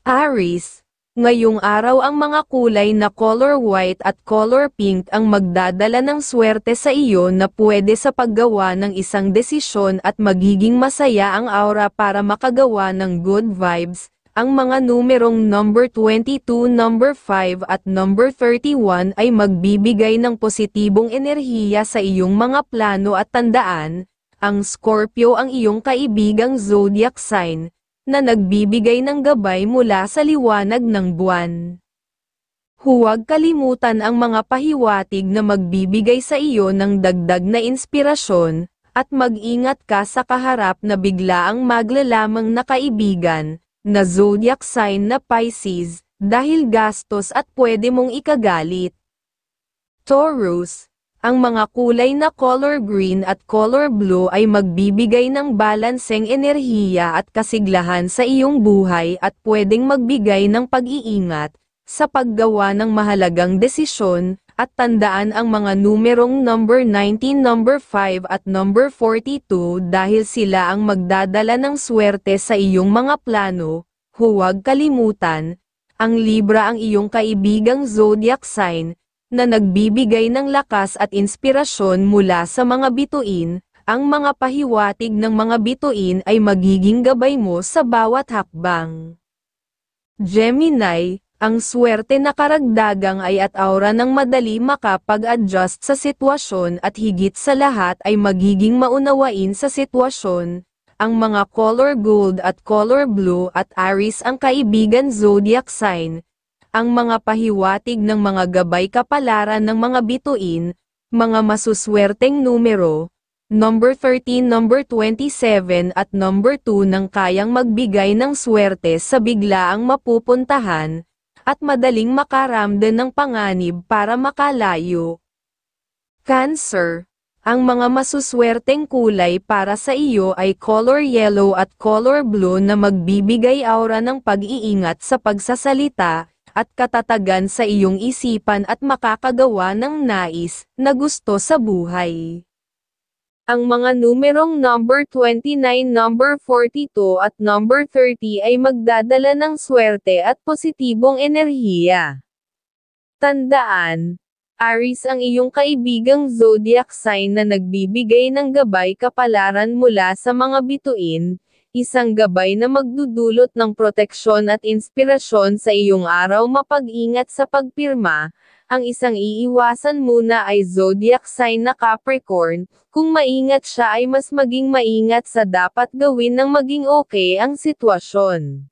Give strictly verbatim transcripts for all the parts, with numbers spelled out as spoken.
Aries, ngayong araw ang mga kulay na color white at color pink ang magdadala ng swerte sa iyo na pwede sa paggawa ng isang desisyon at magiging masaya ang aura para makagawa ng good vibes. Ang mga numerong number twenty-two, number five at number thirty-one ay magbibigay ng positibong enerhiya sa iyong mga plano at tandaan, ang Scorpio ang iyong kaibigang zodiac sign, na nagbibigay ng gabay mula sa liwanag ng buwan. Huwag kalimutan ang mga pahiwatig na magbibigay sa iyo ng dagdag na inspirasyon, at mag-ingat ka sa kaharap na biglaang maglalamang na kaibigan, na zodiac sign na Pisces, dahil gastos at pwede mong ikagalit. Taurus, ang mga kulay na color green at color blue ay magbibigay ng balanseng enerhiya at kasiglahan sa iyong buhay at pwedeng magbigay ng pag-iingat sa paggawa ng mahalagang desisyon, at tandaan ang mga numerong number nineteen, number five at number forty-two dahil sila ang magdadala ng swerte sa iyong mga plano. Huwag kalimutan, ang Libra ang iyong kaibigang zodiac sign, na nagbibigay ng lakas at inspirasyon mula sa mga bituin. Ang mga pahiwatig ng mga bituin ay magiging gabay mo sa bawat hakbang. Gemini, ang swerte na karagdagang ay at aura ng madali makapag-adjust sa sitwasyon at higit sa lahat ay magiging maunawain sa sitwasyon. Ang mga color gold at color blue at Aries ang kaibigan zodiac sign. Ang mga pahiwatig ng mga gabay kapalaran ng mga bituin, mga masuswerteng numero, number thirteen, number twenty-seven at number two nang kayang magbigay ng swerte sa biglaang mapupuntahan, at madaling makaramdam ng panganib para makalayo. Cancer, ang mga masuswerteng kulay para sa iyo ay color yellow at color blue na magbibigay aura ng pag-iingat sa pagsasalita, at katatagan sa iyong isipan at makakagawa ng nais na gusto sa buhay. Ang mga numerong number twenty-nine, number forty-two at number thirty ay magdadala ng swerte at positibong enerhiya. Tandaan, Aries ang iyong kaibigang zodiac sign na nagbibigay ng gabay kapalaran mula sa mga bituin, isang gabay na magdudulot ng proteksyon at inspirasyon sa iyong araw. Mapag-ingat sa pagpirma. Ang isang iiwasan muna ay zodiac sign na Capricorn. Kung maingat siya ay mas maging maingat sa dapat gawin nang maging okay ang sitwasyon.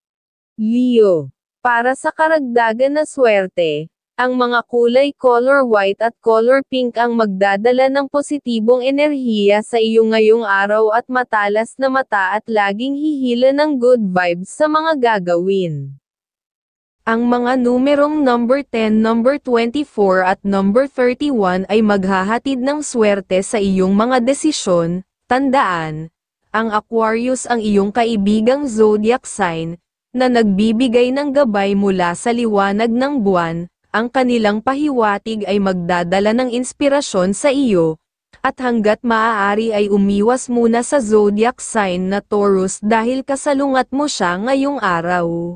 Leo, para sa karagdagan na swerte, ang mga kulay color white at color pink ang magdadala ng positibong enerhiya sa iyo ngayong araw at matalas na mata at laging hihila ng good vibes sa mga gagawin. Ang mga numerong number ten, number twenty-four at number thirty-one ay maghahatid ng swerte sa iyong mga desisyon. Tandaan, ang Aquarius ang iyong kaibigang zodiac sign, na nagbibigay ng gabay mula sa liwanag ng buwan. Ang kanilang pahiwatig ay magdadala ng inspirasyon sa iyo, at hanggat maaari ay umiwas muna sa zodiac sign na Taurus dahil kasalungat mo siya ngayong araw.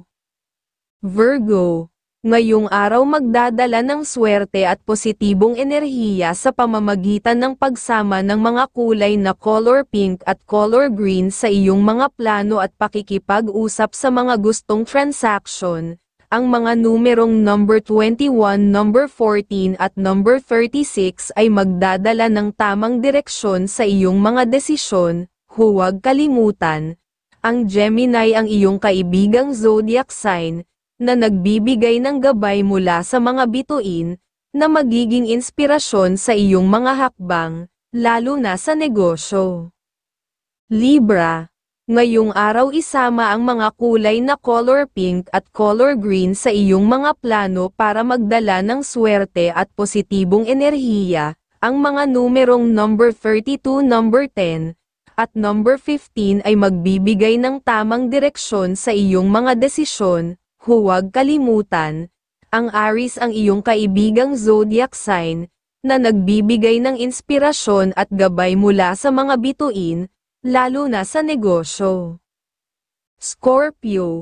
Virgo, ngayong araw magdadala ng swerte at positibong enerhiya sa pamamagitan ng pagsama ng mga kulay na color pink at color green sa iyong mga plano at pakikipag-usap sa mga gustong transaction. Ang mga numerong number twenty-one, number fourteen at number thirty-six ay magdadala ng tamang direksyon sa iyong mga desisyon. Huwag kalimutan, ang Gemini ang iyong kaibigang zodiac sign, na nagbibigay ng gabay mula sa mga bituin, na magiging inspirasyon sa iyong mga hakbang, lalo na sa negosyo. Libra, ngayong araw isama ang mga kulay na color pink at color green sa iyong mga plano para magdala ng swerte at positibong enerhiya. Ang mga numerong number thirty-two, number ten, at number fifteen ay magbibigay ng tamang direksyon sa iyong mga desisyon. Huwag kalimutan, ang Aries ang iyong kaibigang zodiac sign, na nagbibigay ng inspirasyon at gabay mula sa mga bituin, lalo na sa negosyo. Scorpio,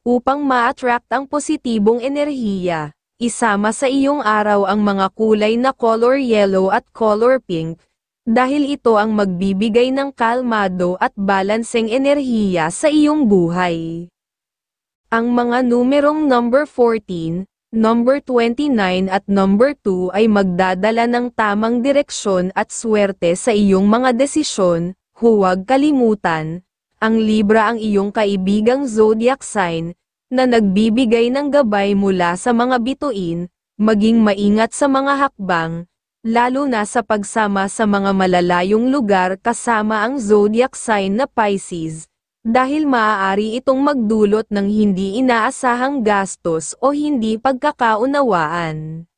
upang ma-attract ang positibong enerhiya. Isama sa iyong araw ang mga kulay na color yellow at color pink, dahil ito ang magbibigay ng kalmado at balanseng enerhiya sa iyong buhay. Ang mga numerong number fourteen, number twenty-nine at number two ay magdadala ng tamang direksyon at swerte sa iyong mga desisyon. Huwag kalimutan, ang Libra ang iyong kaibigang zodiac sign, na nagbibigay ng gabay mula sa mga bituin. Maging maingat sa mga hakbang, lalo na sa pagsama sa mga malalayong lugar kasama ang zodiac sign na Pisces, dahil maaari itong magdulot ng hindi inaasahang gastos o hindi pagkakaunawaan.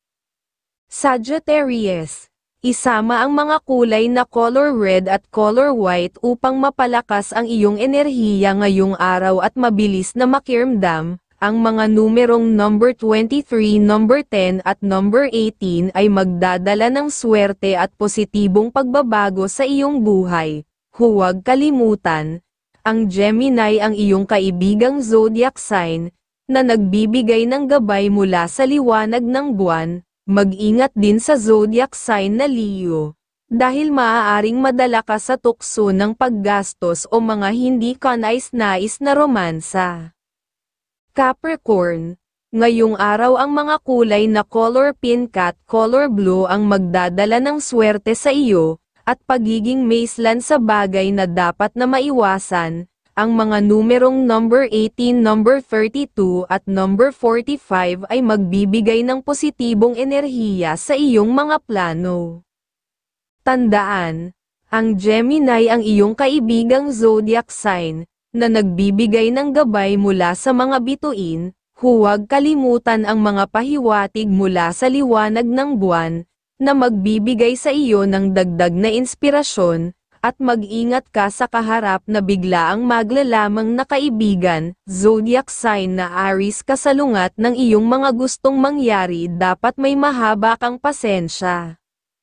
Sagittarius, isama ang mga kulay na color red at color white upang mapalakas ang iyong enerhiya ngayong araw at mabilis na makiramdam. Ang mga numerong number twenty-three, number ten at number eighteen ay magdadala ng swerte at positibong pagbabago sa iyong buhay. Huwag kalimutan, ang Gemini ang iyong kaibigang zodiac sign, na nagbibigay ng gabay mula sa liwanag ng buwan. Mag-ingat din sa zodiac sign na Leo, dahil maaaring madala ka sa tukso ng paggastos o mga hindi kanais-nais na romansa. Capricorn, ngayong araw ang mga kulay na color pink at color blue ang magdadala ng swerte sa iyo, at pagiging maislan sa bagay na dapat na maiwasan. Ang mga numerong number eighteen, number thirty-two at number forty-five ay magbibigay ng positibong enerhiya sa iyong mga plano. Tandaan, ang Gemini ang iyong kaibigang zodiac sign, na nagbibigay ng gabay mula sa mga bituin. Huwag kalimutan ang mga pahiwatig mula sa liwanag ng buwan, na magbibigay sa iyo ng dagdag na inspirasyon, at mag-ingat ka sa kaharap na biglaang maglalamang na kaibigan. Zodiac sign na Aries, kasalungat ng iyong mga gustong mangyari, dapat may mahaba kang pasensya.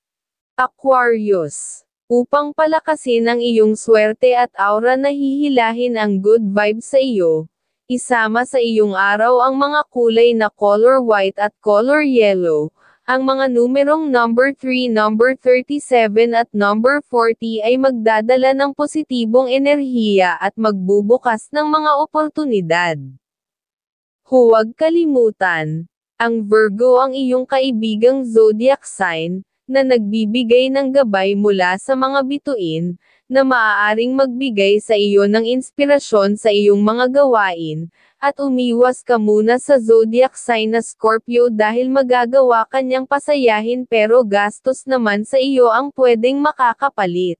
Aquarius, upang palakasin ang iyong swerte at aura na hihilahin ang good vibes sa iyo, isama sa iyong araw ang mga kulay na color white at color yellow. Ang mga numerong number three, number thirty-seven at number forty ay magdadala ng positibong enerhiya at magbubukas ng mga oportunidad. Huwag kalimutan, ang Virgo ang iyong kaibigang zodiac sign, na nagbibigay ng gabay mula sa mga bituin, na maaaring magbigay sa iyo ng inspirasyon sa iyong mga gawain, at umiwas ka muna sa zodiac sign na Scorpio dahil magagawa kanyang pasayahin pero gastos naman sa iyo ang pwedeng makakapalit.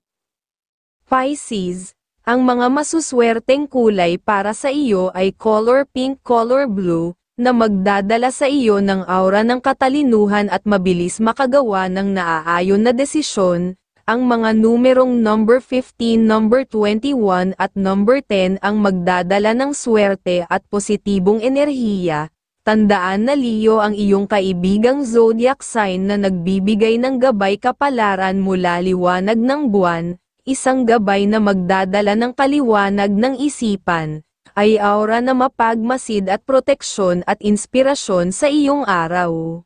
Pisces, ang mga masuswerteng kulay para sa iyo ay color pink, color blue, na magdadala sa iyo ng aura ng katalinuhan at mabilis makagawa ng naaayon na desisyon. Ang mga numerong number fifteen, number twenty-one at number ten ang magdadala ng swerte at positibong enerhiya. Tandaan na Leo ang iyong kaibigang zodiac sign na nagbibigay ng gabay kapalaran mula liwanag ng buwan, isang gabay na magdadala ng kaliwanag ng isipan, ay aura na mapagmasid at proteksyon at inspirasyon sa iyong araw.